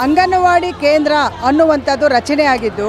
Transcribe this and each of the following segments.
ಅಂಗನವಾಡಿ ಕೇಂದ್ರ ಅನ್ನುವಂಥದ್ದು ರಚನೆಯಾಗಿದ್ದು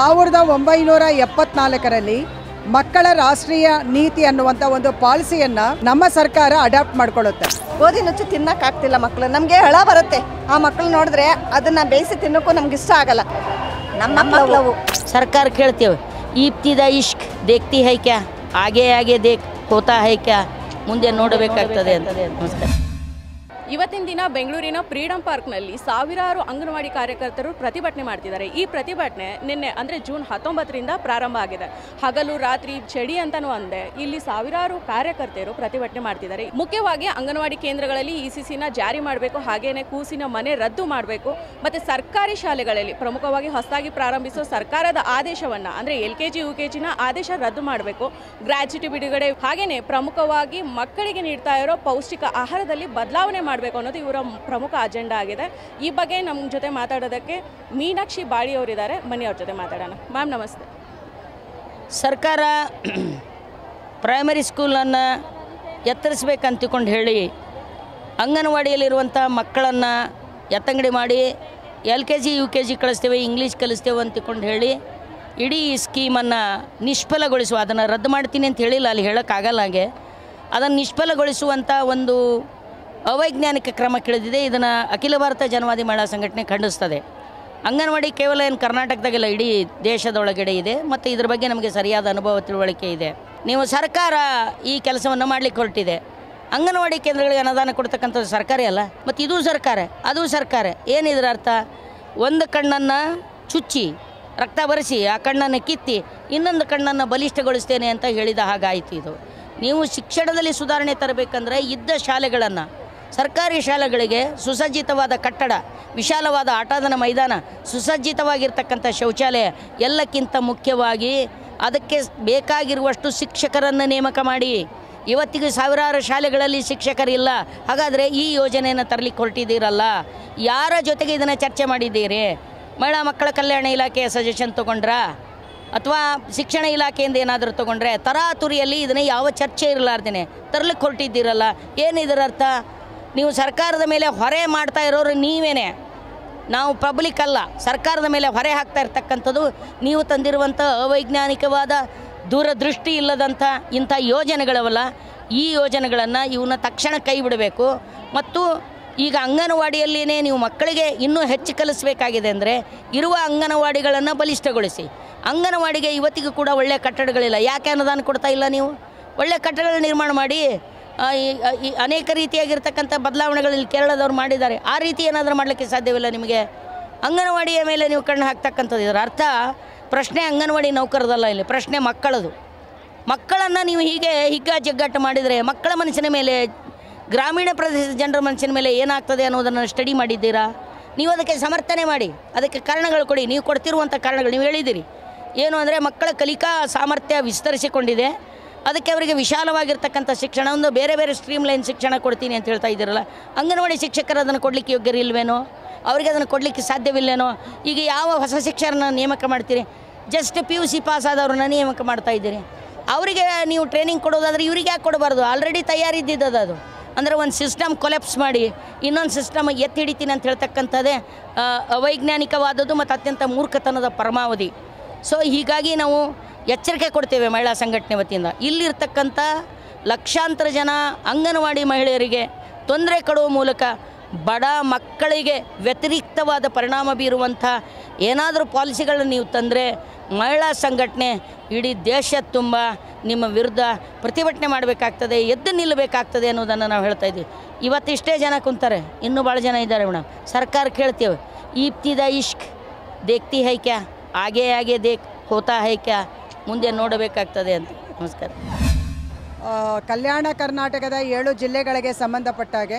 1974ರಲ್ಲಿ ಮಕ್ಕಳ ರಾಷ್ಟ್ರೀಯ ನೀತಿ ಅನ್ನುವಂಥ ಒಂದು ಪಾಲಿಸಿಯನ್ನು ನಮ್ಮ ಸರ್ಕಾರ ಅಡಾಪ್ಟ್ ಮಾಡ್ಕೊಳ್ಳುತ್ತೆ. ಗೋಧಿ ನುಚ್ಚು ತಿನ್ನಕ್ಕಾಗ್ತಿಲ್ಲ ಮಕ್ಕಳು, ನಮಗೆ ಹಳ ಬರುತ್ತೆ. ಆ ಮಕ್ಕಳು ನೋಡಿದ್ರೆ ಅದನ್ನು ಬೇಯಿಸಿ ತಿನ್ನೋಕ್ಕೂ ನಮ್ಗೆ ಇಷ್ಟ ಆಗಲ್ಲ. ನಮ್ಮ ಮಕ್ಕಳು ಸರ್ಕಾರ ಕೇಳ್ತೇವೆ, ಈಪ್ತಿದ ಇಷ್ಕ್ ದೇಖ್ತಿ ಹೈ ಕ್ಯಾ, ಆಗೆ ಆಗೆ ದೇಖ್ ಹೋತಾ ಹೈ ಕ್ಯಾ, ಮುಂದೆ ನೋಡಬೇಕಾಗ್ತದೆ ಅಂತ. ನಮಸ್ಕಾರ. ಇವತ್ತಿನ ದಿನ ಬೆಂಗಳೂರಿನ ಫ್ರೀಡಂ ಪಾರ್ಕ್ನಲ್ಲಿ ಸಾವಿರಾರು ಅಂಗನವಾಡಿ ಕಾರ್ಯಕರ್ತರು ಪ್ರತಿಭಟನೆ ಮಾಡ್ತಿದ್ದಾರೆ. ಈ ಪ್ರತಿಭಟನೆ ನಿನ್ನೆ ಅಂದರೆ ಜೂನ್ 19ರಿಂದ ಪ್ರಾರಂಭ ಆಗಿದೆ. ಹಗಲು ರಾತ್ರಿ ಚಳಿ ಅಂತಲೂ ಅಂದೆ ಇಲ್ಲಿ ಸಾವಿರಾರು ಕಾರ್ಯಕರ್ತರು ಪ್ರತಿಭಟನೆ ಮಾಡ್ತಿದ್ದಾರೆ. ಮುಖ್ಯವಾಗಿ ಅಂಗನವಾಡಿ ಕೇಂದ್ರಗಳಲ್ಲಿ ECCನ ಜಾರಿ ಮಾಡಬೇಕು, ಹಾಗೇನೆ ಕೂಸಿನ ಮನೆ ರದ್ದು ಮಾಡಬೇಕು, ಮತ್ತು ಸರ್ಕಾರಿ ಶಾಲೆಗಳಲ್ಲಿ ಪ್ರಮುಖವಾಗಿ ಹೊಸದಾಗಿ ಪ್ರಾರಂಭಿಸುವ ಸರ್ಕಾರದ ಆದೇಶವನ್ನು ಅಂದರೆ LKG UKGನ ಆದೇಶ ರದ್ದು ಮಾಡಬೇಕು, ಗ್ರ್ಯಾಚ್ಯುಟಿ ಬಿಡುಗಡೆ, ಹಾಗೇನೆ ಪ್ರಮುಖವಾಗಿ ಮಕ್ಕಳಿಗೆ ನೀಡ್ತಾ ಇರೋ ಪೌಷ್ಟಿಕ ಆಹಾರದಲ್ಲಿ ಬದಲಾವಣೆ ಮಾಡಬೇಕು ಅನ್ನೋದು ಇವರ ಪ್ರಮುಖ ಅಜೆಂಡಾ ಆಗಿದೆ. ಈ ಬಗ್ಗೆ ನಮ್ಮ ಜೊತೆ ಮಾತಾಡೋದಕ್ಕೆ ಮೀನಾಕ್ಷಿ ಬಾಳಿ ಅವರಿದ್ದಾರೆ. ಬನ್ನಿ ಅವ್ರ ಜೊತೆ ಮಾತಾಡೋಣ. ಮ್ಯಾಮ್ ನಮಸ್ತೆ. ಸರ್ಕಾರ ಪ್ರೈಮರಿ ಸ್ಕೂಲನ್ನು ಎತ್ತರಿಸ್ಬೇಕಂತಕೊಂಡು ಹೇಳಿ ಅಂಗನವಾಡಿಯಲ್ಲಿರುವಂಥ ಮಕ್ಕಳನ್ನು ಎತ್ತಂಗಡಿ ಮಾಡಿ LKG UKG ಕಳಿಸ್ತೇವೆ, ಇಂಗ್ಲೀಷ್ ಕಲಿಸ್ತೇವೆ ಅಂತಕೊಂಡು ಹೇಳಿ ಇಡೀ ಸ್ಕೀಮನ್ನು ನಿಷ್ಫಲಗೊಳಿಸುವ, ಅದನ್ನು ರದ್ದು ಮಾಡ್ತೀನಿ ಅಂತ ಹೇಳಿಲ್ಲ, ಅಲ್ಲಿ ಹೇಳೋಕ್ಕಾಗಲ್ಲ. ಹಾಗೆ ಅದನ್ನು ನಿಷ್ಫಲಗೊಳಿಸುವಂಥ ಒಂದು ಅವೈಜ್ಞಾನಿಕ ಕ್ರಮ ಕೇಳಿದಿದೆ. ಇದನ್ನು ಅಖಿಲ ಭಾರತ ಜನವಾದಿ ಮಹಿಳಾ ಸಂಘಟನೆ ಖಂಡಿಸ್ತದೆ. ಅಂಗನವಾಡಿ ಕೇವಲ ಏನು ಕರ್ನಾಟಕದಾಗೆಲ್ಲ ಇಡೀ ದೇಶದೊಳಗಡೆ ಇದೆ, ಮತ್ತು ಇದ್ರ ಬಗ್ಗೆ ನಮಗೆ ಸರಿಯಾದ ಅನುಭವ ತಿಳುವಳಿಕೆ ಇದೆ. ನೀವು ಸರ್ಕಾರ ಈ ಕೆಲಸವನ್ನು ಮಾಡಲಿಕ್ಕೆ ಹೊರಟಿದೆ. ಅಂಗನವಾಡಿ ಕೇಂದ್ರಗಳಿಗೆ ಅನುದಾನ ಕೊಡ್ತಕ್ಕಂಥದ್ದು ಸರ್ಕಾರ ಅಲ್ಲ, ಮತ್ತು ಇದು ಸರ್ಕಾರ ಅದು ಸರ್ಕಾರ. ಏನಿದ್ರ ಅರ್ಥ? ಒಂದು ಕಣ್ಣನ್ನು ಚುಚ್ಚಿ ರಕ್ತ ಬರೆಸಿ ಆ ಕಣ್ಣನ್ನು ಕಿತ್ತಿ ಇನ್ನೊಂದು ಕಣ್ಣನ್ನು ಬಲಿಷ್ಠಗೊಳಿಸ್ತೇನೆ ಅಂತ ಹೇಳಿದ ಹಾಗಾಯಿತು. ಇದು ನೀವು ಶಿಕ್ಷಣದಲ್ಲಿ ಸುಧಾರಣೆ ತರಬೇಕಂದ್ರೆ ಇದ್ದ ಶಾಲೆಗಳನ್ನು, ಸರ್ಕಾರಿ ಶಾಲೆಗಳಿಗೆ ಸುಸಜ್ಜಿತವಾದ ಕಟ್ಟಡ, ವಿಶಾಲವಾದ ಆಟದ ಮೈದಾನ, ಸುಸಜ್ಜಿತವಾಗಿರ್ತಕ್ಕಂಥ ಶೌಚಾಲಯ, ಎಲ್ಲಕ್ಕಿಂತ ಮುಖ್ಯವಾಗಿ ಅದಕ್ಕೆ ಬೇಕಾಗಿರುವಷ್ಟು ಶಿಕ್ಷಕರನ್ನು ನೇಮಕ ಮಾಡಿ. ಇವತ್ತಿಗೆ ಸಾವಿರಾರು ಶಾಲೆಗಳಲ್ಲಿ ಶಿಕ್ಷಕರಿಲ್ಲ. ಹಾಗಾದರೆ ಈ ಯೋಜನೆಯನ್ನು ತರಲಿಕ್ಕೆ ಹೊರಟಿದ್ದೀರಲ್ಲ, ಯಾರ ಜೊತೆಗೆ ಇದನ್ನು ಚರ್ಚೆ ಮಾಡಿದ್ದೀರಿ? ಮಹಿಳಾ ಮಕ್ಕಳ ಕಲ್ಯಾಣ ಇಲಾಖೆಯ ಸಜೆಷನ್ ತೊಗೊಂಡ್ರಾ ಅಥವಾ ಶಿಕ್ಷಣ ಇಲಾಖೆಯಿಂದ ಏನಾದರೂ ತೊಗೊಂಡ್ರೆ? ತರಾತುರಿಯಲ್ಲಿ ಇದನ್ನು ಯಾವ ಚರ್ಚೆ ಇರಲಾರ್ದೇನೆ ತರಲಿಕ್ಕೆ ಹೊರಟಿದ್ದೀರಲ್ಲ, ಏನಿದರ ಅರ್ಥ? ನೀವು ಸರ್ಕಾರದ ಮೇಲೆ ಹೊರೆ ಮಾಡ್ತಾ ಇರೋರು ನೀವೇನೆ, ನಾವು ಪಬ್ಲಿಕ್ ಅಲ್ಲ. ಸರ್ಕಾರದ ಮೇಲೆ ಹೊರೆ ಹಾಕ್ತಾ ಇರ್ತಕ್ಕಂಥದ್ದು ನೀವು ತಂದಿರುವಂಥ ಅವೈಜ್ಞಾನಿಕವಾದ ದೂರದೃಷ್ಟಿ ಇಲ್ಲದಂಥ ಇಂಥ ಯೋಜನೆಗಳವಲ್ಲ. ಈ ಯೋಜನೆಗಳನ್ನು ಇವನ್ನ ತಕ್ಷಣ ಕೈ ಬಿಡಬೇಕು. ಮತ್ತು ಈಗ ಅಂಗನವಾಡಿಯಲ್ಲಿಯೇ ನೀವು ಮಕ್ಕಳಿಗೆ ಇನ್ನೂ ಹೆಚ್ಚು ಕಲಿಸಬೇಕಾಗಿದೆ ಅಂದರೆ ಇರುವ ಅಂಗನವಾಡಿಗಳನ್ನು ಬಲಿಷ್ಠಗೊಳಿಸಿ. ಅಂಗನವಾಡಿಗೆ ಇವತ್ತಿಗೂ ಕೂಡ ಒಳ್ಳೆಯ ಕಟ್ಟಡಗಳಿಲ್ಲ. ಯಾಕೆ ಅನುದಾನ ಕೊಡ್ತಾ ಇಲ್ಲ? ನೀವು ಒಳ್ಳೆಯ ಕಟ್ಟಡಗಳ ನಿರ್ಮಾಣ ಮಾಡಿ. ಈ ಅನೇಕ ರೀತಿಯಾಗಿರ್ತಕ್ಕಂಥ ಬದಲಾವಣೆಗಳಲ್ಲಿ ಕೇರಳದವ್ರು ಮಾಡಿದ್ದಾರೆ. ಆ ರೀತಿ ಏನಾದರೂ ಮಾಡಲಿಕ್ಕೆ ಸಾಧ್ಯವಿಲ್ಲ ನಿಮಗೆ. ಅಂಗನವಾಡಿಯ ಮೇಲೆ ನೀವು ಕಣ್ಣು ಹಾಕ್ತಕ್ಕಂಥದ್ದು. ಇದರ ಅರ್ಥ ಪ್ರಶ್ನೆ ಅಂಗನವಾಡಿ ನೌಕರದಲ್ಲ, ಇಲ್ಲಿ ಪ್ರಶ್ನೆ ಮಕ್ಕಳದು. ಮಕ್ಕಳನ್ನು ನೀವು ಹೀಗೆ ಹಿಗ್ಗಾಜಗ್ಗಾಟ ಮಾಡಿದರೆ ಮಕ್ಕಳ ಮನಸ್ಸಿನ ಮೇಲೆ, ಗ್ರಾಮೀಣ ಪ್ರದೇಶದ ಜನರ ಮನಸ್ಸಿನ ಮೇಲೆ ಏನಾಗ್ತದೆ ಅನ್ನೋದನ್ನು ಸ್ಟಡಿ ಮಾಡಿದ್ದೀರಾ? ನೀವು ಅದಕ್ಕೆ ಸಮರ್ಥನೆ ಮಾಡಿ, ಅದಕ್ಕೆ ಕಾರಣಗಳು ಕೊಡಿ. ನೀವು ಕೊಡ್ತಿರುವಂಥ ಕಾರಣಗಳು ನೀವು ಹೇಳಿದ್ದೀರಿ ಏನು ಅಂದರೆ ಮಕ್ಕಳ ಕಲಿಕಾ ಸಾಮರ್ಥ್ಯ ವಿಸ್ತರಿಸಿಕೊಂಡಿದೆ, ಅದಕ್ಕೆ ಅವರಿಗೆ ವಿಶಾಲವಾಗಿರ್ತಕ್ಕಂಥ ಶಿಕ್ಷಣ, ಒಂದು ಬೇರೆ ಬೇರೆ ಸ್ಟ್ರೀಮ್ ಲೈನ್ ಶಿಕ್ಷಣ ಕೊಡ್ತೀನಿ ಅಂತ ಹೇಳ್ತಾ ಇದ್ದೀರಲ್ಲ. ಅಂಗನವಾಡಿ ಶಿಕ್ಷಕರು ಅದನ್ನು ಕೊಡಲಿಕ್ಕೆ ಯೋಗ್ಯರಿಲ್ವೇನೋ? ಅವರಿಗೆ ಅದನ್ನು ಕೊಡಲಿಕ್ಕೆ ಸಾಧ್ಯವಿಲ್ಲೇನೋ? ಈಗ ಯಾವ ಹೊಸ ಶಿಕ್ಷಕರನ್ನ ನೇಮಕ ಮಾಡ್ತೀರಿ? ಜಸ್ಟ್ PUC ಪಾಸ್ ಆದವ್ರನ್ನ ನೇಮಕ ಮಾಡ್ತಾ ಇದ್ದೀರಿ. ಅವರಿಗೆ ನೀವು ಟ್ರೈನಿಂಗ್ ಕೊಡೋದಾದರೆ ಇವ್ರಿಗೆ ಯಾಕೆ ಕೊಡಬಾರ್ದು? ಆಲ್ರೆಡಿ ತಯಾರಿದ್ದಿದ್ದದು ಅದು. ಅಂದರೆ ಒಂದು ಸಿಸ್ಟಮ್ ಕೊಲೆಪ್ಸ್ ಮಾಡಿ ಇನ್ನೊಂದು ಸಿಸ್ಟಮ್ ಎತ್ತಿ ಹಿಡಿತೀನಿ ಅಂತ ಹೇಳ್ತಕ್ಕಂಥದ್ದೇ ಅವೈಜ್ಞಾನಿಕವಾದದ್ದು ಮತ್ತು ಅತ್ಯಂತ ಮೂರ್ಖತನದ ಪರಮಾವಧಿ. ಸೊ ಹೀಗಾಗಿ ನಾವು ಎಚ್ಚರಿಕೆ ಕೊಡ್ತೇವೆ ಮಹಿಳಾ ಸಂಘಟನೆ ವತಿಯಿಂದ. ಇಲ್ಲಿರ್ತಕ್ಕಂಥ ಲಕ್ಷಾಂತರ ಜನ ಅಂಗನವಾಡಿ ಮಹಿಳೆಯರಿಗೆ ತೊಂದರೆ ಕೊಡುವ ಮೂಲಕ ಬಡ ಮಕ್ಕಳಿಗೆ ವ್ಯತಿರಿಕ್ತವಾದ ಪರಿಣಾಮ ಬೀರುವಂಥ ಏನಾದರೂ ಪಾಲಿಸಿಗಳನ್ನು ನೀವು ತಂದರೆ ಮಹಿಳಾ ಸಂಘಟನೆ ಇಡೀ ದೇಶ ತುಂಬ ನಿಮ್ಮ ವಿರುದ್ಧ ಪ್ರತಿಭಟನೆ ಮಾಡಬೇಕಾಗ್ತದೆ, ಎದ್ದು ನಿಲ್ಲಬೇಕಾಗ್ತದೆ ಅನ್ನೋದನ್ನು ನಾವು ಹೇಳ್ತಾ ಇದ್ದೀವಿ. ಇವತ್ತಿಷ್ಟೇ ಜನ ಕುಂತಾರೆ, ಇನ್ನೂ ಭಾಳ ಜನ ಇದ್ದಾರೆ ಮೇಡಮ್. ಸರ್ಕಾರ ಕೇಳ್ತೇವೆ, ಈಪ್ತಿದ ಇಷ್ಕ್ ದೇಖ್ತಿ ಹೈ ಕ್ಯಾ, ಆಗೆ ಆಗೆ ದೇಖ್ ಹೋತಾ ಹೈ ಕ್ಯಾ, ಮುಂದೆ ನೋಡಬೇಕಾಗ್ತದೆ ಅಂತ. ನಮಸ್ಕಾರ. ಕಲ್ಯಾಣ ಕರ್ನಾಟಕದ 7 ಜಿಲ್ಲೆಗಳಿಗೆ ಸಂಬಂಧಪಟ್ಟಾಗೆ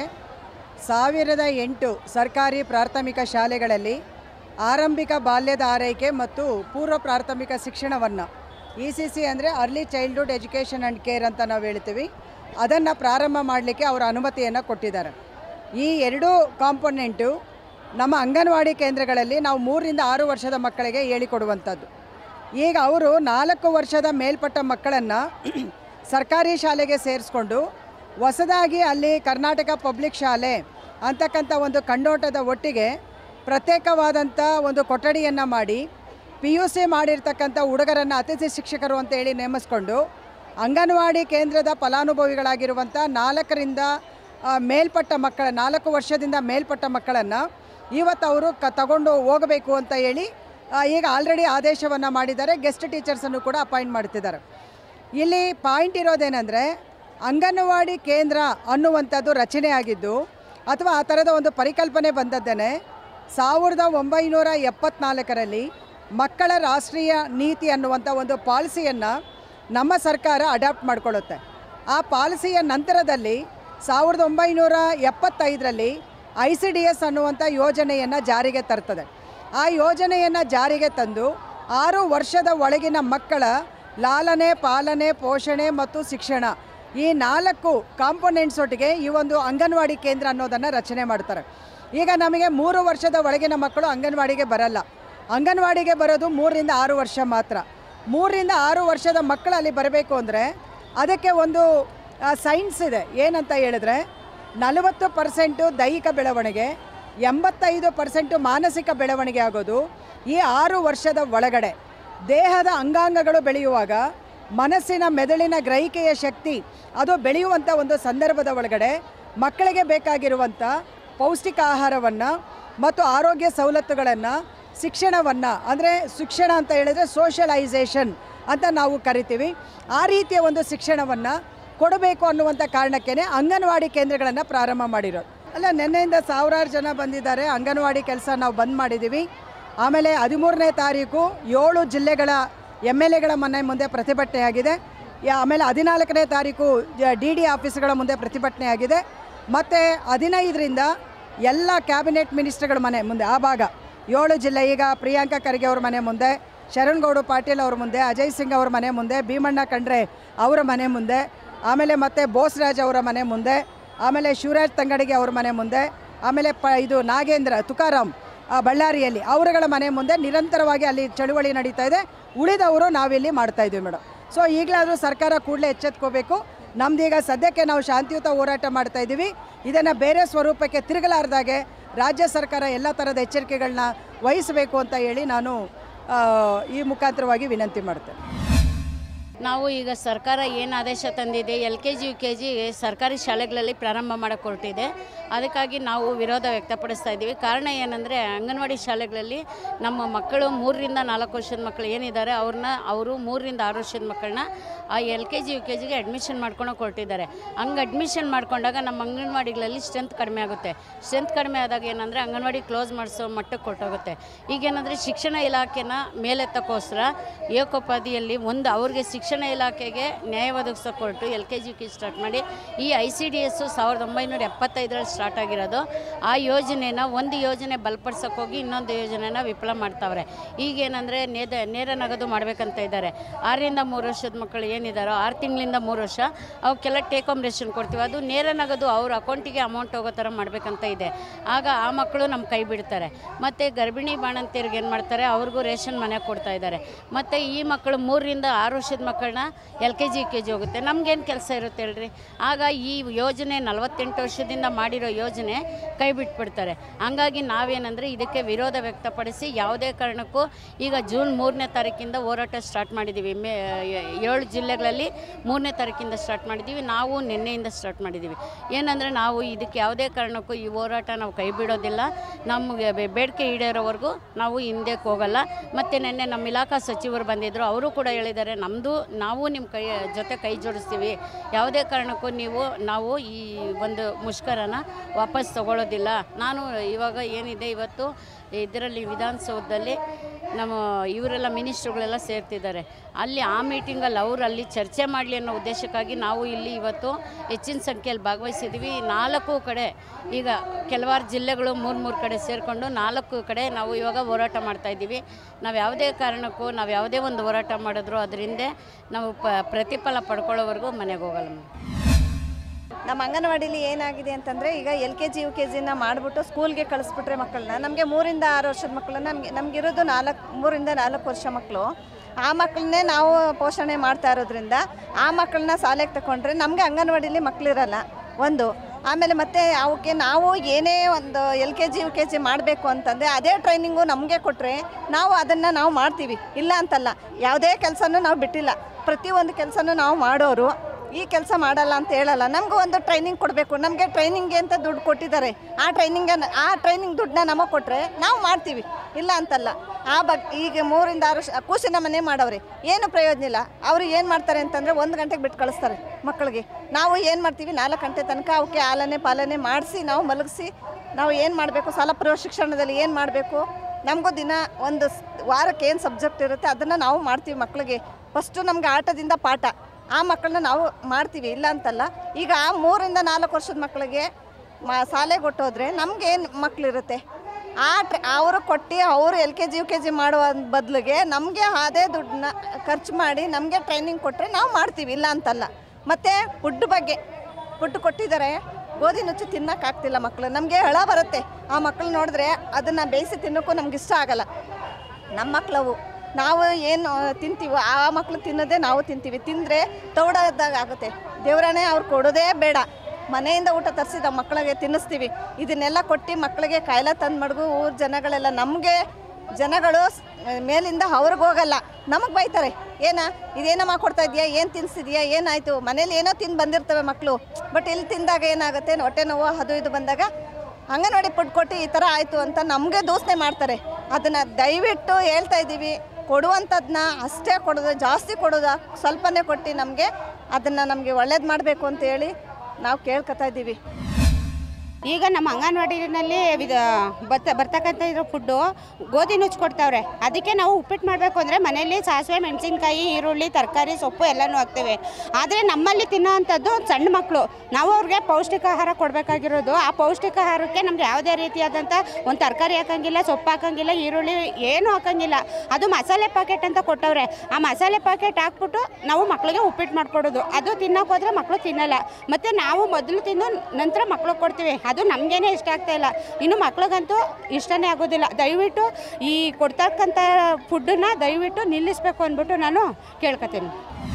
1008 ಸರ್ಕಾರಿ ಪ್ರಾಥಮಿಕ ಶಾಲೆಗಳಲ್ಲಿ ಆರಂಭಿಕ ಬಾಲ್ಯದ ಆರೈಕೆ ಮತ್ತು ಪೂರ್ವ ಪ್ರಾಥಮಿಕ ಶಿಕ್ಷಣವನ್ನು ECC ಅಂದರೆ early childhood education and care ಅಂತ ನಾವು ಹೇಳ್ತೀವಿ, ಅದನ್ನು ಪ್ರಾರಂಭ ಮಾಡಲಿಕ್ಕೆ ಅವರ ಅನುಮತಿಯನ್ನು ಕೊಟ್ಟಿದ್ದಾರೆ. ಈ 2 ಕಾಂಪೊನೆಂಟು ನಮ್ಮ ಅಂಗನವಾಡಿ ಕೇಂದ್ರಗಳಲ್ಲಿ ನಾವು 3 ರಿಂದ 6 ವರ್ಷದ ಮಕ್ಕಳಿಗೆ ಹೇಳಿಕೊಡುವಂಥದ್ದು. ಈಗ ಅವರು 4 ವರ್ಷದ ಮೇಲ್ಪಟ್ಟ ಮಕ್ಕಳನ್ನು ಸರ್ಕಾರಿ ಶಾಲೆಗೆ ಸೇರಿಸ್ಕೊಂಡು ಹೊಸದಾಗಿ ಅಲ್ಲಿ ಕರ್ನಾಟಕ ಪಬ್ಲಿಕ್ ಶಾಲೆ ಅಂತಕ್ಕಂಥ ಒಂದು ಕಣ್ಣೋಟದ ಒಟ್ಟಿಗೆ ಪ್ರತ್ಯೇಕವಾದಂಥ ಒಂದು ಕೊಠಡಿಯನ್ನು ಮಾಡಿ PUC ಮಾಡಿರ್ತಕ್ಕಂಥ ಹುಡುಗರನ್ನು ಅತಿಥಿ ಶಿಕ್ಷಕರು ಅಂತ ಹೇಳಿ ನೇಮಿಸ್ಕೊಂಡು ಅಂಗನವಾಡಿ ಕೇಂದ್ರದ ಫಲಾನುಭವಿಗಳಾಗಿರುವಂಥ 4ರಿಂದ ಮೇಲ್ಪಟ್ಟ ಮಕ್ಕಳ 4 ವರ್ಷದಿಂದ ಮೇಲ್ಪಟ್ಟ ಮಕ್ಕಳನ್ನು ಇವತ್ತು ಅವರು ತಗೊಂಡು ಹೋಗಬೇಕು ಅಂತ ಹೇಳಿ ಈಗ ಆಲ್ರೆಡಿ ಆದೇಶವನ್ನು ಮಾಡಿದ್ದಾರೆ. ಗೆಸ್ಟ್ ಟೀಚರ್ಸನ್ನು ಕೂಡ ಅಪಾಯಿಂಟ್ ಮಾಡ್ತಿದ್ದಾರೆ. ಇಲ್ಲಿ ಪಾಯಿಂಟ್ ಇರೋದೇನೆಂದರೆ ಅಂಗನವಾಡಿ ಕೇಂದ್ರ ಅನ್ನುವಂಥದ್ದು ರಚನೆ ಆಗಿದ್ದು ಅಥವಾ ಆ ಥರದ ಒಂದು ಪರಿಕಲ್ಪನೆ ಬಂದದ್ದೇನೆ 1974ರಲ್ಲಿ ಮಕ್ಕಳ ರಾಷ್ಟ್ರೀಯ ನೀತಿ ಅನ್ನುವಂಥ ಒಂದು ಪಾಲಿಸಿಯನ್ನು ನಮ್ಮ ಸರ್ಕಾರ ಅಡಾಪ್ಟ್ ಮಾಡಿಕೊಳ್ಳುತ್ತೆ. ಆ ಪಾಲಿಸಿಯ ನಂತರದಲ್ಲಿ 1975ರಲ್ಲಿ ICDS ಅನ್ನುವಂಥ ಯೋಜನೆಯನ್ನು ಜಾರಿಗೆ ತರ್ತದೆ. ಆ ಯೋಜನೆಯನ್ನು ಜಾರಿಗೆ ತಂದು 6 ವರ್ಷದ ಒಳಗಿನ ಮಕ್ಕಳ ಲಾಲನೆ, ಪಾಲನೆ, ಪೋಷಣೆ ಮತ್ತು ಶಿಕ್ಷಣ ಈ 4 ಕಾಂಪೊನೆಂಟ್ಸ್ ಒಟ್ಟಿಗೆ ಈ ಒಂದು ಅಂಗನವಾಡಿ ಕೇಂದ್ರ ಅನ್ನೋದನ್ನು ರಚನೆ ಮಾಡ್ತಾರೆ. ಈಗ ನಮಗೆ 3 ವರ್ಷದ ಒಳಗಿನ ಮಕ್ಕಳು ಅಂಗನವಾಡಿಗೆ ಬರಲ್ಲ. ಅಂಗನವಾಡಿಗೆ ಬರೋದು 3ರಿಂದ 6 ವರ್ಷ ಮಾತ್ರ. 3ರಿಂದ 6 ವರ್ಷದ ಮಕ್ಕಳು ಅಲ್ಲಿ ಬರಬೇಕು ಅಂದರೆ ಅದಕ್ಕೆ ಒಂದು ಸೈನ್ಸ್ ಇದೆ. ಏನಂತ ಹೇಳಿದ್ರೆ 40% ದೈಹಿಕ ಬೆಳವಣಿಗೆ, 85% ಮಾನಸಿಕ ಬೆಳವಣಿಗೆ ಆಗೋದು ಈ 6 ವರ್ಷದ ಒಳಗಡೆ. ದೇಹದ ಅಂಗಾಂಗಗಳು ಬೆಳೆಯುವಾಗ ಮನಸ್ಸಿನ ಮೆದುಳಿನ ಗ್ರಹಿಕೆಯ ಶಕ್ತಿ ಅದು ಬೆಳೆಯುವಂಥ ಒಂದು ಸಂದರ್ಭದ ಒಳಗಡೆ ಮಕ್ಕಳಿಗೆ ಬೇಕಾಗಿರುವಂಥ ಪೌಷ್ಟಿಕ ಆಹಾರವನ್ನು ಮತ್ತು ಆರೋಗ್ಯ ಸವಲತ್ತುಗಳನ್ನು, ಶಿಕ್ಷಣವನ್ನು, ಅಂದರೆ ಶಿಕ್ಷಣ ಅಂತ ಹೇಳಿದರೆ ಸೋಷಲೈಸೇಷನ್ ಅಂತ ನಾವು ಕರಿತೀವಿ, ಆ ರೀತಿಯ ಒಂದು ಶಿಕ್ಷಣವನ್ನು ಕೊಡಬೇಕು ಅನ್ನುವಂಥ ಕಾರಣಕ್ಕೇ ಅಂಗನವಾಡಿ ಕೇಂದ್ರಗಳನ್ನು ಪ್ರಾರಂಭ ಮಾಡಿರೋದು. ಅಲ್ಲ, ನಿನ್ನೆಯಿಂದ ಸಾವಿರಾರು ಜನ ಬಂದಿದ್ದಾರೆ. ಅಂಗನವಾಡಿ ಕೆಲಸ ನಾವು ಬಂದ್ ಮಾಡಿದ್ದೀವಿ. ಆಮೇಲೆ 13ನೇ ತಾರೀಕು 7 ಜಿಲ್ಲೆಗಳ MLAಗಳ ಮನೆ ಮುಂದೆ ಪ್ರತಿಭಟನೆ ಆಗಿದೆ. ಆಮೇಲೆ 14ನೇ ತಾರೀಕು DD ಆಫೀಸ್ಗಳ ಮುಂದೆ ಪ್ರತಿಭಟನೆ ಆಗಿದೆ. ಮತ್ತು 15ರಿಂದ ಎಲ್ಲ ಕ್ಯಾಬಿನೆಟ್ ಮಿನಿಸ್ಟರ್ಗಳ ಮನೆ ಮುಂದೆ ಆ ಭಾಗ 7 ಜಿಲ್ಲೆ, ಈಗ ಪ್ರಿಯಾಂಕಾ ಖರ್ಗೆ ಅವ್ರ ಮನೆ ಮುಂದೆ, ಶರಣ್ ಗೌಡ ಪಾಟೀಲ್ ಅವ್ರ ಮುಂದೆ, ಅಜಯ್ ಸಿಂಗ್ ಅವ್ರ ಮನೆ ಮುಂದೆ, ಭೀಮಣ್ಣ ಖಂಡ್ರೆ ಅವರ ಮನೆ ಮುಂದೆ, ಆಮೇಲೆ ಮತ್ತು ಬೋಸ್ರಾಜ್ ಅವರ ಮನೆ ಮುಂದೆ, ಆಮೇಲೆ ಶಿವರಾಜ್ ತಂಗಡಿಗೆ ಅವ್ರ ಮನೆ ಮುಂದೆ, ಆಮೇಲೆ ಇದು ನಾಗೇಂದ್ರ ತುಕಾರಾಮ್ ಬಳ್ಳಾರಿಯಲ್ಲಿ ಅವರುಗಳ ಮನೆ ಮುಂದೆ ನಿರಂತರವಾಗಿ ಅಲ್ಲಿ ಚಳುವಳಿ ನಡೀತಾ ಇದೆ. ಉಳಿದವರು ನಾವಿಲ್ಲಿ ಮಾಡ್ತಾಯಿದ್ದೀವಿ ಮೇಡಮ್. ಸೊ ಈಗಲಾದರೂ ಸರ್ಕಾರ ಕೂಡಲೇ ಎಚ್ಚೆತ್ಕೋಬೇಕು. ನಮ್ಮದೀಗ ಸದ್ಯಕ್ಕೆ ನಾವು ಶಾಂತಿಯುತ ಹೋರಾಟ ಮಾಡ್ತಾಯಿದ್ದೀವಿ. ಇದನ್ನು ಬೇರೆ ಸ್ವರೂಪಕ್ಕೆ ತಿರುಗಲಾರ್ದಾಗೆ ರಾಜ್ಯ ಸರ್ಕಾರ ಎಲ್ಲ ಥರದ ಎಚ್ಚರಿಕೆಗಳನ್ನ ವಹಿಸಬೇಕು ಅಂತ ಹೇಳಿ ನಾನು ಈ ಮುಖಾಂತರವಾಗಿ ವಿನಂತಿ ಮಾಡ್ತೇನೆ. ನಾವು ಈಗ ಸರ್ಕಾರ ಏನು ಆದೇಶ ತಂದಿದೆ LKG UKG ಸರ್ಕಾರಿ ಶಾಲೆಗಳಲ್ಲಿ ಪ್ರಾರಂಭ ಮಾಡೋಕ್ಕೆ ಹೊರಟಿದೆ. ಅದಕ್ಕಾಗಿ ನಾವು ವಿರೋಧ ವ್ಯಕ್ತಪಡಿಸ್ತಾ ಇದ್ದೀವಿ. ಕಾರಣ ಏನಂದರೆ ಅಂಗನವಾಡಿ ಶಾಲೆಗಳಲ್ಲಿ ನಮ್ಮ ಮಕ್ಕಳು 3ರಿಂದ 4 ವರ್ಷದ ಮಕ್ಕಳು ಏನಿದ್ದಾರೆ ಅವರು 3ರಿಂದ 6 ವರ್ಷದ ಮಕ್ಕಳನ್ನ ಆ LKG UKGಗೆ ಅಡ್ಮಿಷನ್ ಮಾಡ್ಕೊಳಕ್ಕೆ ಹೊರಟಿದ್ದಾರೆ. ಹಂಗೆ ಅಡ್ಮಿಷನ್ ಮಾಡ್ಕೊಂಡಾಗ ನಮ್ಮ ಅಂಗನವಾಡಿಗಳಲ್ಲಿ ಸ್ಟ್ರೆಂತ್ ಕಡಿಮೆ ಆಗುತ್ತೆ. ಸ್ಟ್ರೆಂತ್ ಕಡಿಮೆ ಆದಾಗ ಏನಂದರೆ ಅಂಗನವಾಡಿ ಕ್ಲೋಸ್ ಮಾಡಿಸೋ ಮಟ್ಟಕ್ಕೆ ಕೊಟ್ಟೋಗುತ್ತೆ. ಈಗೇನಂದರೆ ಶಿಕ್ಷಣ ಇಲಾಖೆನ ಮೇಲೆತ್ತಕ್ಕೋಸ್ಕರ ಏಕೋಪಾದಿಯಲ್ಲಿ ಒಂದು ಅವ್ರಿಗೆ ಶಿಕ್ಷಣ ಇಲಾಖೆಗೆ ನ್ಯಾಯ ಒದಗಿಸೋಕೆ ಹೊರಟು LKG UKG ಸ್ಟಾರ್ಟ್ ಮಾಡಿ ಈ ICDS 1975ರಲ್ಲಿ ಸ್ಟಾರ್ಟ್ ಆಗಿರೋದು. ಆ ಯೋಜನೆನ ಒಂದು ಯೋಜನೆ ಬಲಪಡಿಸೋಕೆ ಹೋಗಿ ಇನ್ನೊಂದು ಯೋಜನೆನ ವಿಫಲ ಮಾಡ್ತಾವ್ರೆ. ಈಗೇನಂದರೆ ನೇರ ನಗದು ಮಾಡಬೇಕಂತ ಇದ್ದಾರೆ. 6ರಿಂದ 3 ವರ್ಷದ ಮಕ್ಕಳು ಏನಿದ್ದಾರೋ 6 ತಿಂಗಳಿಂದ 3 ವರ್ಷ ಅವಕ್ಕೆಲ್ಲ ಟೇಕ್ ಹೋಮ್ ರೇಷನ್ ಕೊಡ್ತೀವಿ. ಅದು ನೇರ ನಗದು ಅವ್ರ ಅಕೌಂಟಿಗೆ ಅಮೌಂಟ್ ಹೋಗೋ ಥರ ಮಾಡಬೇಕಂತ ಇದೆ. ಆಗ ಆ ಮಕ್ಕಳು ನಮ್ಮ ಕೈ ಬಿಡ್ತಾರೆ. ಮತ್ತು ಗರ್ಭಿಣಿ ಬಾಣಂತಿಯರಿಗೆ ಏನು ಮಾಡ್ತಾರೆ, ಅವ್ರಿಗೂ ರೇಷನ್ ಮನೆ ಕೊಡ್ತಾ ಇದ್ದಾರೆ. ಮತ್ತು ಈ ಮಕ್ಕಳು 3ರಿಂದ 6 ವರ್ಷದ ಮಕ್ಕಳನ್ನ LKG UKG ಹೋಗುತ್ತೆ. ನಮಗೇನು ಕೆಲಸ ಇರುತ್ತೆ ಹೇಳ್ರಿ. ಆಗ ಈ ಯೋಜನೆ 48 ವರ್ಷದಿಂದ ಮಾಡಿರೋ ಯೋಜನೆ ಕೈ ಬಿಟ್ಬಿಡ್ತಾರೆ. ಹಂಗಾಗಿ ನಾವೇನಂದರೆ ಇದಕ್ಕೆ ವಿರೋಧ ವ್ಯಕ್ತಪಡಿಸಿ ಯಾವುದೇ ಕಾರಣಕ್ಕೂ ಈಗ ಜೂನ್ 3ನೇ ತಾರೀಕಿಂದ ಹೋರಾಟ ಸ್ಟಾರ್ಟ್ ಮಾಡಿದ್ದೀವಿ. 7 ಜಿಲ್ಲೆಗಳಲ್ಲಿ 3ನೇ ತಾರೀಕಿಂದ ಸ್ಟಾರ್ಟ್ ಮಾಡಿದ್ದೀವಿ. ನಾವು ನಿನ್ನೆಯಿಂದ ಸ್ಟಾರ್ಟ್ ಮಾಡಿದ್ದೀವಿ. ಏನಂದರೆ ನಾವು ಇದಕ್ಕೆ ಯಾವುದೇ ಕಾರಣಕ್ಕೂ ಈ ಹೋರಾಟ ನಾವು ಕೈ ಬಿಡೋದಿಲ್ಲ. ನಮಗೆ ಬೇಡಿಕೆ ಈಡೇರೋವರೆಗೂ ನಾವು ಹಿಂದಕ್ಕೆ ಹೋಗಲ್ಲ. ಮತ್ತು ನಿನ್ನೆ ನಮ್ಮ ಇಲಾಖಾ ಸಚಿವರು ಬಂದಿದ್ದರು. ಅವರು ಕೂಡ ಹೇಳಿದ್ದಾರೆ, ನಾವು ನಿಮ್ಮ ಜೊತೆ ಕೈ ಜೋಡಿಸ್ತೀವಿ. ಯಾವುದೇ ಕಾರಣಕ್ಕೂ ನಾವು ಈ ಒಂದು ಮುಷ್ಕರನ ವಾಪಸ್ ತಗೊಳ್ಳೋದಿಲ್ಲ. ನಾನು ಇವಾಗ ಏನಿದೆ ಇವತ್ತು ಇದರಲ್ಲಿ ವಿಧಾನಸೌಧದಲ್ಲಿ ನಮ್ಮ ಇವರೆಲ್ಲ ಮಿನಿಸ್ಟ್ರುಗಳೆಲ್ಲ ಸೇರ್ತಿದ್ದಾರೆ. ಅಲ್ಲಿ ಆ ಮೀಟಿಂಗಲ್ಲಿ ಅವರು ಅಲ್ಲಿ ಚರ್ಚೆ ಮಾಡಲಿ ಅನ್ನೋ ಉದ್ದೇಶಕ್ಕಾಗಿ ನಾವು ಇಲ್ಲಿ ಇವತ್ತು ಹೆಚ್ಚಿನ ಸಂಖ್ಯೆಯಲ್ಲಿ ಭಾಗವಹಿಸಿದ್ದೀವಿ. 4 ಕಡೆ ಈಗ ಕೆಲವಾರು ಜಿಲ್ಲೆಗಳು 3 ಕಡೆ ಸೇರಿಕೊಂಡು 4 ಕಡೆ ನಾವು ಇವಾಗ ಹೋರಾಟ ಮಾಡ್ತಾಯಿದ್ದೀವಿ. ನಾವು ಯಾವುದೇ ಕಾರಣಕ್ಕೂ ನಾವು ಯಾವುದೇ ಒಂದು ಹೋರಾಟ ಮಾಡಿದ್ರು ಅದರಿಂದ ನಾವು ಪ್ರತಿಫಲ ಪಡ್ಕೊಳ್ಳೋವರೆಗೂ ಮನೆಗೆ ಹೋಗಲ್ಲ. ನಮ್ಮ ಅಂಗನವಾಡಿಲಿ ಏನಾಗಿದೆ ಅಂತಂದರೆ ಈಗ LKG UKGನ ಮಾಡಿಬಿಟ್ಟು ಸ್ಕೂಲ್ಗೆ ಕಳಿಸ್ಬಿಟ್ರೆ ಮಕ್ಕಳನ್ನ, ನಮಗೆ 3ರಿಂದ 6 ವರ್ಷದ ಮಕ್ಕಳನ್ನ ನಮಗಿರೋದು 3ರಿಂದ 4 ವರ್ಷ ಮಕ್ಕಳು. ಆ ಮಕ್ಕಳನ್ನೇ ನಾವು ಪೋಷಣೆ ಮಾಡ್ತಾ ಇರೋದ್ರಿಂದ ಆ ಮಕ್ಕಳನ್ನ ಶಾಲೆಗೆ ತಗೊಂಡ್ರೆ ನಮಗೆ ಅಂಗನವಾಡಿಲಿ ಮಕ್ಕಳಿರಲ್ಲ. ಒಂದು ಆಮೇಲೆ ಮತ್ತೆ ಅವಕ್ಕೆ ನಾವು ಏನೇ ಒಂದು LKG UKG ಮಾಡಬೇಕು ಅಂತಂದರೆ ಅದೇ ಟ್ರೈನಿಂಗು ನಮಗೆ ಕೊಟ್ಟರೆ ನಾವು ಅದನ್ನು ನಾವು ಮಾಡ್ತೀವಿ, ಇಲ್ಲ ಅಂತಲ್ಲ. ಯಾವುದೇ ಕೆಲಸನೂ ನಾವು ಬಿಟ್ಟಿಲ್ಲ, ಪ್ರತಿಯೊಂದು ಕೆಲಸನೂ ನಾವು ಮಾಡೋರು. ಈ ಕೆಲಸ ಮಾಡಲ್ಲ ಅಂತ ಹೇಳಲ್ಲ. ನಮಗೂ ಒಂದು ಟ್ರೈನಿಂಗ್ ಕೊಡಬೇಕು. ನಮಗೆ ಟ್ರೈನಿಂಗ್ಗೆ ಅಂತ ದುಡ್ಡು ಕೊಟ್ಟಿದ್ದಾರೆ. ಆ ಟ್ರೈನಿಂಗ್ ದುಡ್ಡನ್ನ ನಮಗೆ ಕೊಟ್ಟರೆ ನಾವು ಮಾಡ್ತೀವಿ, ಇಲ್ಲ ಅಂತಲ್ಲ. ಈಗ 3 ರಿಂದ 6 ಕೂಸಿನ ಮನೆ ಮಾಡವ್ರೆ, ಏನು ಪ್ರಯೋಜನ ಇಲ್ಲ. ಅವರು ಏನು ಮಾಡ್ತಾರೆ ಅಂತಂದರೆ 1 ಗಂಟೆಗೆ ಬಿಟ್ಟು ಕಳಿಸ್ತಾರೆ ಮಕ್ಕಳಿಗೆ. ನಾವು ಏನು ಮಾಡ್ತೀವಿ 4 ಗಂಟೆ ತನಕ ಅವಕ್ಕೆ ಆಲನೆ ಪಾಲನೆ ಮಾಡಿಸಿ ನಾವು ಮಲಗಿಸಿ ನಾವು ಏನು ಮಾಡಬೇಕು, ಸಾಲಪೂರ್ವ ಶಿಕ್ಷಣದಲ್ಲಿ ಏನು ಮಾಡಬೇಕು, ನಮಗೂ ದಿನ ಒಂದು ವಾರಕ್ಕೆ ಏನು ಸಬ್ಜೆಕ್ಟ್ ಇರುತ್ತೆ ಅದನ್ನು ನಾವು ಮಾಡ್ತೀವಿ ಮಕ್ಕಳಿಗೆ. ಫಸ್ಟು ನಮಗೆ ಆಟದಿಂದ ಪಾಠ, ಆ ಮಕ್ಕಳನ್ನ ನಾವು ಮಾಡ್ತೀವಿ, ಇಲ್ಲ ಅಂತಲ್ಲ. ಈಗ 3 ರಿಂದ 4 ವರ್ಷದ ಮಕ್ಕಳಿಗೆ ಶಾಲೆಗೆ ಕೊಟ್ಟೋದ್ರೆ ನಮಗೇನು ಮಕ್ಕಳಿರುತ್ತೆ, ಅವರು ಕೊಟ್ಟು ಅವರು LKG UKG ಮಾಡುವ ಬದಲಿಗೆ ನಮಗೆ ಅದೇ ದುಡ್ಡನ್ನ ಖರ್ಚು ಮಾಡಿ ನಮಗೆ ಟ್ರೈನಿಂಗ್ ಕೊಟ್ಟರೆ ನಾವು ಮಾಡ್ತೀವಿ, ಇಲ್ಲ ಅಂತಲ್ಲ. ಮತ್ತು ಫುಡ್ ಬಗ್ಗೆ ಫುಡ್ ಕೊಟ್ಟಿದ್ದಾರೆ, ಗೋಧಿ ನುಚ್ಚು ತಿನ್ನೋಕ್ಕಾಗ್ತಿಲ್ಲ ಮಕ್ಕಳು. ನಮಗೆ ಹಳ ಬರುತ್ತೆ ಆ ಮಕ್ಕಳು ನೋಡಿದ್ರೆ, ಅದನ್ನು ಬೇಯಿಸಿ ತಿನ್ನೋಕ್ಕೂ ನಮ್ಗೆ ಇಷ್ಟ ಆಗಲ್ಲ. ನಮ್ಮ ಮಕ್ಕಳವು ನಾವು ಏನು ತಿಂತೀವೋ ಆ ಮಕ್ಕಳು ತಿನ್ನೋದೇ ನಾವು ತಿಂತೀವಿ. ತಿಂದರೆ ತೌಡದಾಗ ಆಗುತ್ತೆ. ದೇವರನ್ನೇ ಅವ್ರು ಕೊಡೋದೇ ಬೇಡ, ಮನೆಯಿಂದ ಊಟ ತರಿಸಿದ ಮಕ್ಕಳಿಗೆ ತಿನ್ನಿಸ್ತೀವಿ. ಇದನ್ನೆಲ್ಲ ಕೊಟ್ಟು ಮಕ್ಕಳಿಗೆ ಕಾಯಿಲೆ ತಂದು ಮಡಗು ಊರ ಜನಗಳೆಲ್ಲ ನಮಗೆ ಜನಗಳು ಮೇಲಿಂದ ಅವ್ರಿಗೆ ಹೋಗಲ್ಲ, ನಮಗೆ ಬೈತಾರೆ. ಇದೇನಮ್ಮ ಕೊಡ್ತಾ ಇದೆಯಾ, ಏನು ತಿನ್ನಿಸಿದ್ಯಾ, ಏನಾಯಿತು, ಮನೇಲಿ ಏನೋ ತಿಂದು ಬಂದಿರ್ತವೆ ಮಕ್ಕಳು. ಬಟ್ ಇಲ್ಲಿ ತಿಂದಾಗ ಏನಾಗುತ್ತೆ, ಹೊಟ್ಟೆ ನೋವು ಅದು ಇದು ಬಂದಾಗ ಅಂಗನವಾಡಿ ಫುಡ್ ಕೊಟ್ಟು ಈ ಥರ ಆಯಿತು ಅಂತ ನಮಗೆ ದೂಷಣೆ ಮಾಡ್ತಾರೆ. ಅದನ್ನು ದಯವಿಟ್ಟು ಹೇಳ್ತಾ ಇದ್ದೀವಿ, ಕೊಡುವಂಥದ್ದನ್ನ ಅಷ್ಟೇ ಕೊಡೋದು, ಜಾಸ್ತಿ ಕೊಡೋದು ಸ್ವಲ್ಪನೇ ಕೊಟ್ಟು ನಮಗೆ ಒಳ್ಳೇದು ಮಾಡಬೇಕು ಅಂತೇಳಿ ನಾವು ಕೇಳ್ಕೊತಾ ಇದ್ದೀವಿ. ಈಗ ನಮ್ಮ ಅಂಗನವಾಡಿನಲ್ಲಿ ಬರ್ತಕ್ಕಂಥ ಇರೋ ಫುಡ್ಡು ಗೋಧಿ ನುಚ್ಚು ಕೊಡ್ತಾವ್ರೆ. ಅದಕ್ಕೆ ನಾವು ಉಪ್ಪಿಟ್ಟು ಮಾಡಬೇಕು ಅಂದರೆ ಮನೆಯಲ್ಲಿ ಸಾಸಿವೆ, ಮೆಣಸಿನ್ಕಾಯಿ, ಈರುಳ್ಳಿ, ತರಕಾರಿ, ಸೊಪ್ಪು ಎಲ್ಲನೂ ಹಾಕ್ತೇವೆ. ಆದರೆ ನಮ್ಮಲ್ಲಿ ತಿನ್ನೋವಂಥದ್ದು ಸಣ್ಣ ಮಕ್ಕಳು, ನಾವು ಅವ್ರಿಗೆ ಪೌಷ್ಟಿಕ ಆಹಾರ ಕೊಡಬೇಕಾಗಿರೋದು. ಆ ಪೌಷ್ಟಿಕ ಆಹಾರಕ್ಕೆ ನಮ್ಗೆ ಯಾವುದೇ ರೀತಿಯಾದಂಥ ಒಂದು ತರಕಾರಿ ಹಾಕೋಂಗಿಲ್ಲ, ಸೊಪ್ಪು ಹಾಕೋಂಗಿಲ್ಲ, ಈರುಳ್ಳಿ ಏನೂ ಹಾಕೋಂಗಿಲ್ಲ. ಅದು ಮಸಾಲೆ ಪ್ಯಾಕೆಟ್ ಅಂತ ಕೊಟ್ಟವ್ರೆ. ಆ ಮಸಾಲೆ ಪ್ಯಾಕೆಟ್ ಹಾಕ್ಬಿಟ್ಟು ನಾವು ಮಕ್ಕಳಿಗೆ ಉಪ್ಪಿಟ್ಟು ಮಾಡಿಕೊಡೋದು. ಅದು ತಿನ್ನೋಕೆ ಹೋದರೆ ಮಕ್ಕಳು ತಿನ್ನಲ್ಲ. ಮತ್ತು ನಾವು ಮೊದಲು ತಿಂದು ನಂತರ ಮಕ್ಳಿಗೆ ಕೊಡ್ತೀವಿ. ಅದು ನಮಗೇನೆ ಇಷ್ಟ ಆಗ್ತಾಯಿಲ್ಲ, ಇನ್ನು ಮಕ್ಳಿಗಂತೂ ಇಷ್ಟನೇ ಆಗೋದಿಲ್ಲ. ದಯವಿಟ್ಟು ಈ ಕೊಡ್ತಕ್ಕಂಥ ಫುಡ್ಡನ್ನು ದಯವಿಟ್ಟು ನಿಲ್ಲಿಸಬೇಕು ಅಂದ್ಬಿಟ್ಟು ನಾನು ಕೇಳ್ಕೊತೀನಿ.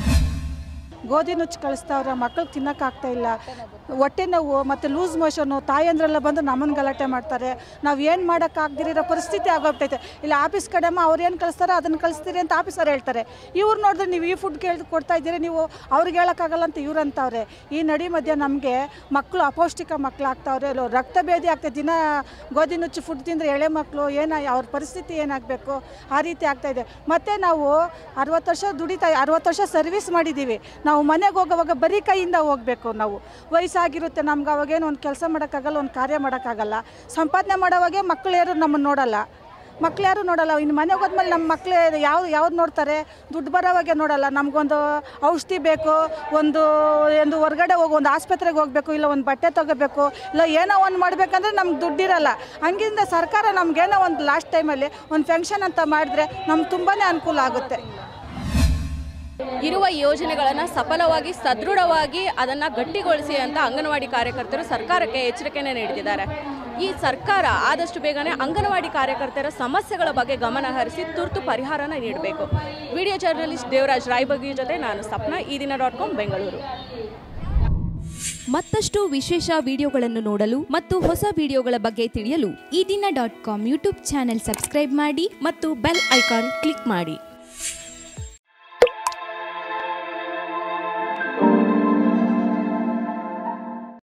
ಗೋಧಿ ನುಚ್ಚು ಕಳಿಸ್ತಾವ್ರೆ, ಮಕ್ಕಳು ತಿನ್ನೋಕ್ಕಾಗ್ತಾಯಿಲ್ಲ, ಹೊಟ್ಟೆ ನೋವು ಮತ್ತು ಲೂಸ್ ಮೋಷನ್ನು. ತಾಯಂದ್ರೆಲ್ಲ ಬಂದು ನಮ್ಮನ್ನು ಗಲಾಟೆ ಮಾಡ್ತಾರೆ. ನಾವು ಏನು ಮಾಡೋಕ್ಕಾಗ್ದಿರೋ ಪರಿಸ್ಥಿತಿ ಆಗೋಗ್ತೈತೆ. ಇಲ್ಲ ಆಫೀಸ್ ಕಡೆಮ್ಮ ಅವ್ರು ಏನು ಕಳಿಸ್ತಾರೋ ಅದನ್ನು ಕಳಿಸ್ತೀರಿ ಅಂತ ಆಫೀಸರ್ ಹೇಳ್ತಾರೆ. ಇವ್ರು ನೋಡಿದ್ರೆ ನೀವು ಈ ಫುಡ್ ಕೊಡ್ತಾ ಇದ್ದೀರಿ, ನೀವು ಅವ್ರಿಗೆ ಹೇಳೋಕ್ಕಾಗಲ್ಲ ಅಂತ ಇವ್ರು ಅಂತವ್ರೆ. ಈ ನಡಿ ಮಧ್ಯೆ ನಮಗೆ ಮಕ್ಕಳು ಅಪೌಷ್ಟಿಕ ಮಕ್ಕಳು ಆಗ್ತಾವ್ರೆ, ರಕ್ತ ಭೇದಿ ಆಗ್ತದೆ. ದಿನ ಗೋಧಿ ನುಚ್ಚು ಫುಡ್ ತಿಂದರೆ ಎಳೆ ಮಕ್ಕಳು ಅವ್ರ ಪರಿಸ್ಥಿತಿ ಏನಾಗಬೇಕು, ಆ ರೀತಿ ಆಗ್ತಾಯಿದೆ. ಮತ್ತು ನಾವು 60 ವರ್ಷ 60 ವರ್ಷ ಸರ್ವಿಸ್ ಮಾಡಿದ್ದೀವಿ. ನಾವು ಮನೆಗೆ ಹೋಗೋವಾಗ ಬರೀ ಕೈಯಿಂದ ಹೋಗಬೇಕು. ನಾವು ವಯಸ್ಸಾಗಿರುತ್ತೆ ನಮ್ಗೆ, ಅವಾಗೇನು ಒಂದು ಕೆಲಸ ಮಾಡೋಕ್ಕಾಗಲ್ಲ, ಒಂದು ಕಾರ್ಯ ಮಾಡೋಕ್ಕಾಗಲ್ಲ. ಸಂಪಾದನೆ ಮಾಡೋವಾಗೆ ಮಕ್ಕಳು ಯಾರು ನಮ್ಮನ್ನು ನೋಡಲ್ಲ, ಇನ್ನು ಮನೆಗೆ ಹೋದ್ಮೇಲೆ ನಮ್ಮ ಮಕ್ಕಳು ಯಾವ್ದು ನೋಡ್ತಾರೆ, ದುಡ್ಡು ಬರೋವಾಗೆ ನೋಡಲ್ಲ. ನಮಗೊಂದು ಔಷಧಿ ಬೇಕು, ಒಂದು ಹೊರಗಡೆ ಒಂದು ಆಸ್ಪತ್ರೆಗೆ ಹೋಗಬೇಕು, ಇಲ್ಲ ಒಂದು ಬಟ್ಟೆ ತೊಗೋಬೇಕು, ಇಲ್ಲ ಏನೋ ಒಂದು ಮಾಡಬೇಕಂದ್ರೆ ನಮ್ಗೆ ದುಡ್ಡಿರಲ್ಲ. ಹಂಗಿಂದ ಸರ್ಕಾರ ನಮಗೇನೋ ಒಂದು ಲಾಸ್ಟ್ ಟೈಮಲ್ಲಿ ಒಂದು ಫಂಕ್ಷನ್ ಅಂತ ಮಾಡಿದ್ರೆ ನಮ್ಗೆ ತುಂಬಾ ಅನುಕೂಲ ಆಗುತ್ತೆ. ಇರುವ ಯೋಜನೆಗಳನ್ನು ಸಫಲವಾಗಿ ಸದೃಢವಾಗಿ ಅದನ್ನು ಗಟ್ಟಿಗೊಳಿಸಿ ಅಂತ ಅಂಗನವಾಡಿ ಕಾರ್ಯಕರ್ತರು ಸರ್ಕಾರಕ್ಕೆ ಎಚ್ಚರಿಕೆಯನ್ನು ನೀಡುತ್ತಿದ್ದಾರೆ. ಈ ಸರ್ಕಾರ ಆದಷ್ಟು ಬೇಗನೆ ಅಂಗನವಾಡಿ ಕಾರ್ಯಕರ್ತರ ಸಮಸ್ಯೆಗಳ ಬಗ್ಗೆ ಗಮನ ಹರಿಸಿ ತುರ್ತು ಪರಿಹಾರನ ನೀಡಬೇಕು. ವಿಡಿಯೋ ಜರ್ನಲಿಸ್ಟ್ ದೇವರಾಜ್ ರಾಯಬಗಿ ಜೊತೆ ನಾನು ಸಪ್ನಾ, ಈದಿನ.com, ಬೆಂಗಳೂರು. ಮತ್ತಷ್ಟು ವಿಶೇಷ ವಿಡಿಯೋಗಳನ್ನು ನೋಡಲು ಮತ್ತು ಹೊಸ ವಿಡಿಯೋಗಳ ಬಗ್ಗೆ ತಿಳಿಯಲು ಈದಿನ.com ಯೂಟ್ಯೂಬ್ ಚಾನೆಲ್ ಸಬ್ಸ್ಕ್ರೈಬ್ ಮಾಡಿ ಮತ್ತು ಬೆಲ್ ಐಕಾನ್ ಕ್ಲಿಕ್ ಮಾಡಿ.